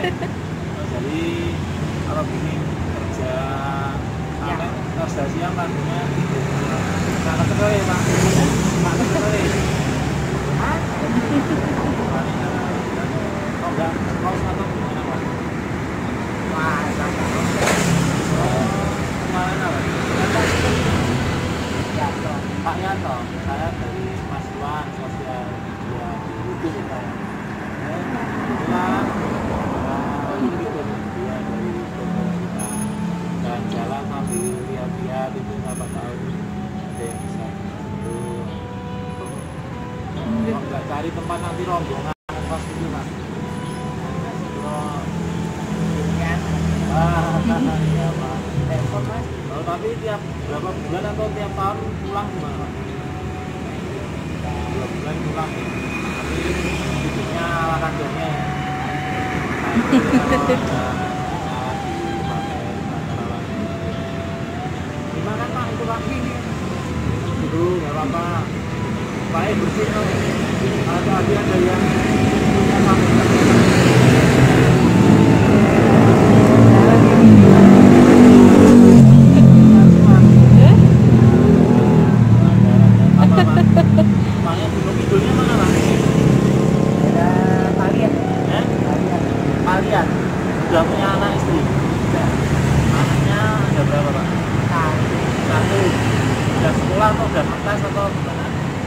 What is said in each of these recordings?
Jadi kalau gini kerja sampai kerja siang paginya tidur. Sangat sekali Pak. Sangat sekali. Oh enggak, mau atau gimana Pak? Wah, Kemana Pak? Yanto. Pak Yanto, saya dari mahasiswa sosial media itu kita. Kebetulan ini dia dari toko kita jalan-jalan sambil lihat-lihat itu siapa tahu ada yang bisa itu. Kalau nggak cari tempat nanti rombongan pas itu Mas. Iya Pak. Telepon Mas. Oh, tapi tiap berapa bulan atau tiap tahun pulang gimana Pak? 2 bulan pulang ya. Tapi hidupnya ala kadarnya ya. Gimana Pak itu Pak? Dulu nggak apa-apa. Baik bersih kok. Kalau tadi ada yang punya Makanya Gunung Kidulnya mana Pak? Ada kalian. Kalian sudah punya anak istri? Sudah. Anaknya ada berapa Pak? Satu. Sudah sekolah atau sudah mentas atau gimana?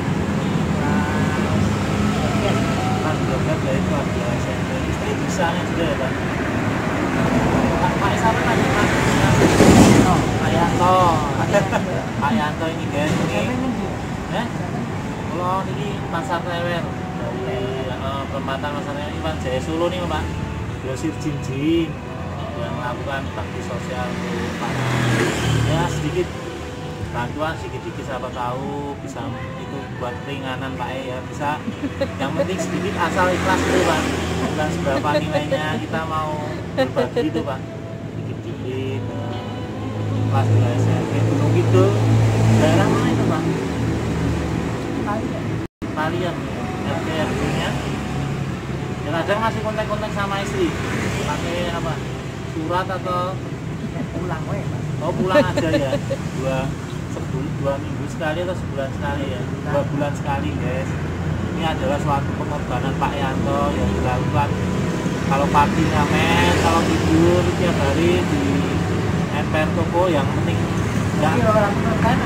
Kelas 12 ya itu ada SMP. Istri bisanya juga ya Pak? Pak siapa tadi Pak? Pak Yanto. Pak Yanto ini guys ini. Kalau ini pasar Klewer dari perempatan pasar Iwan Jaya Solo nih Pak, grosir jinjing yang melakukan bakti sosial untuk para ya sedikit bantuan sedikit siapa tahu bisa itu buat ringanan Pak ya bisa yang penting sedikit asal ikhlas itu Pak, bukan seberapa nilainya kita mau berbagi itu Pak sedikit kelas 2 SMP Gunung Kidul daerah mana itu Pak? Kalian RT RW-nya ya kadang masih kontak-kontak sama istri pakai apa surat atau Pulang weh Mas. oh pulang aja ya 2 minggu sekali atau sebulan sekali ya 2 bulan sekali guys. Ini adalah suatu pengorbanan Pak Yanto yang dilakukan kalau pagi ngamen kalau tidur tiap hari di emper toko yang penting Tapi orang kan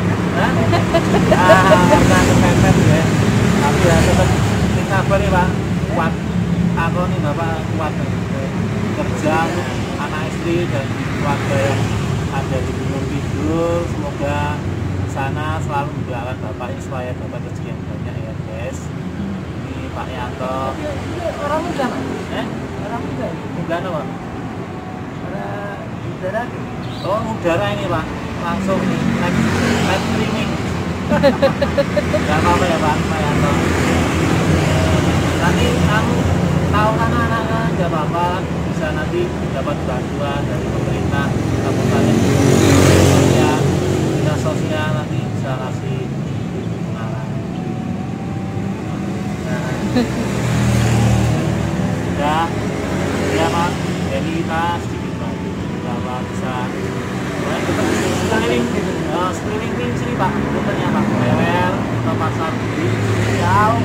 karena kepepet ya tapi ya tetap ini kabar nih Pak kuat aku nih Bapak kuat kerja untuk anak istri dan keluarga yang ada di Gunung Kidul semoga sana selalu mendoakan Bapak ini supaya dapat rezeki yang banyak ya guys. Ini Pak Yanto orang muda Mas. Orang muda apa? Orang udara. Oh udara ini Pak langsung live streaming nggak apa-apa ya Pak Yanto nanti kamu tahu anak-anaknya nggak apa-apa bisa nanti dapat bantuan dari pemerintah kabupaten ya dinas sosial nanti bisa kasih pengenalan nah ya Pak jadi kita sedikit bantu bahwa bisa sekeliling tim sini Pak, rutenya Pak, Klewer atau pasar Budi, jauh,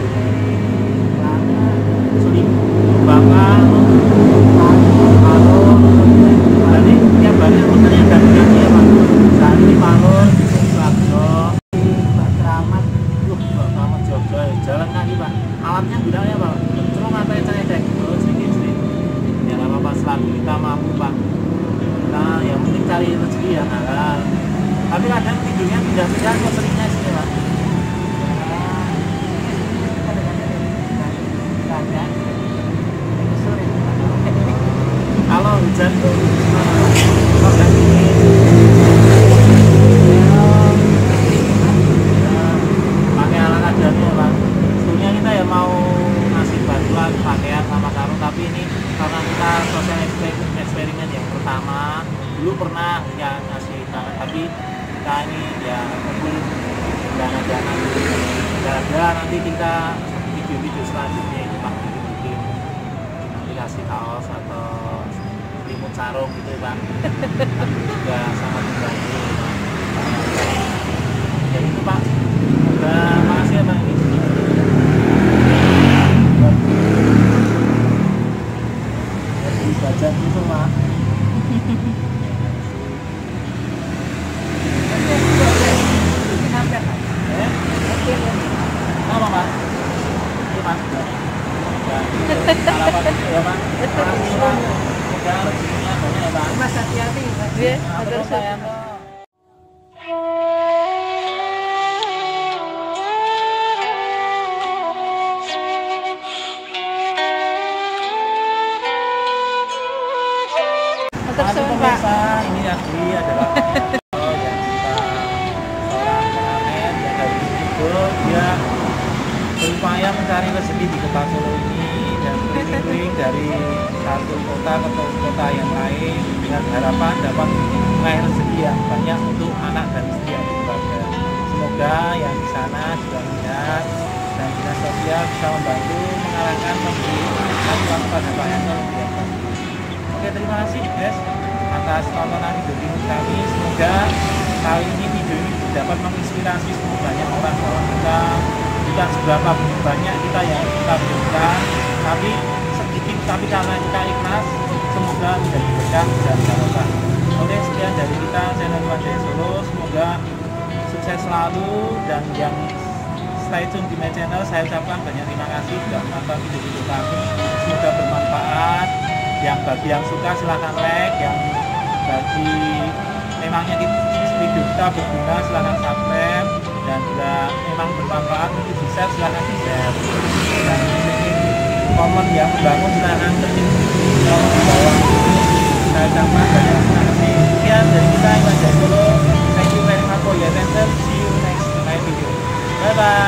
Suling, Bakal, Palur, jadi tiap hari rutenya ganti-ganti ya Pak, saat ini Palur, Bagjo, Bakramat, Bakramat Jogja, jalan kaki Pak, alatnya gudangnya Pak, terus ngatain saya cek, sedikit, ya nggak apa-apa selagi kita mampu Pak. Nah, yang penting cari rezeki yang halal. Tapi kadang tidurnya pindah-pindah kok seringnya sini Pak. Kalau hujan tuh pakai alat kadarnya Pak. Sebetulnya kita ya mau ngasih bantuan pakaian sama sarung, tapi ini karena kita sosial eksperimen yang pertama dulu pernah ya ngasih tangan, tapi kita ini ya kumpul dana-dana gara-gara nanti kita video-video selanjutnya itu Pak bikin nanti kasih kaos atau sarung gitu ya Pak. Juga sangat membantu. Jadi itu Pak, udah makasih ya Pak ini. Jadi baca gitu Pak. Sampai kan? Apa Pak? Ini Pak. Harapan itu ya Pak. Makasih Pak. Semoga rezekinya banyak ya Pak. Mas hati-hati. Iya, Nah, atur terus saya saya. Atur Masih suwun, Pak. pemirsa, ini Asli adalah yang kita seorang pengamen yang dari Bogor, dia berupaya mencari rezeki di kota Solo ini dan keliling dari satu kota ke kota yang lain dengan harapan dapat meraih rezeki yang banyak untuk anak dan istri yang keluarga. Semoga yang di sana juga melihat dan dinas sosial bisa membantu mengarahkan memberi bantuan kepada Pak Yanto. Oke, terima kasih guys atas tontonan video ini kami. Semoga kali ini video ini dapat menginspirasi semua banyak orang bahwa kita bukan seberapa banyak kita yang kita berikan, tapi sedikit tapi karena kita ikhlas, semoga menjadi berkah dan barokah. Oke, sekian dari kita channel Tuan Jaya Solo. Semoga sukses selalu dan yang stay tune di my channel, saya ucapkan banyak terima kasih sudah menonton video-video kami. Semoga bermanfaat. Yang bagi yang suka silahkan like, yang bagi memangnya video kita berguna silahkan subscribe, dan bila memang bermanfaat untuk di share silahkan di share, dan ingin komen yang membangun silahkan ketik di bawah ini. Saya ucapkan banyak terima kasih. Sekian dari kita Iwan Jaya Solo. Thank you very much for your attention. See you next my video. Bye bye.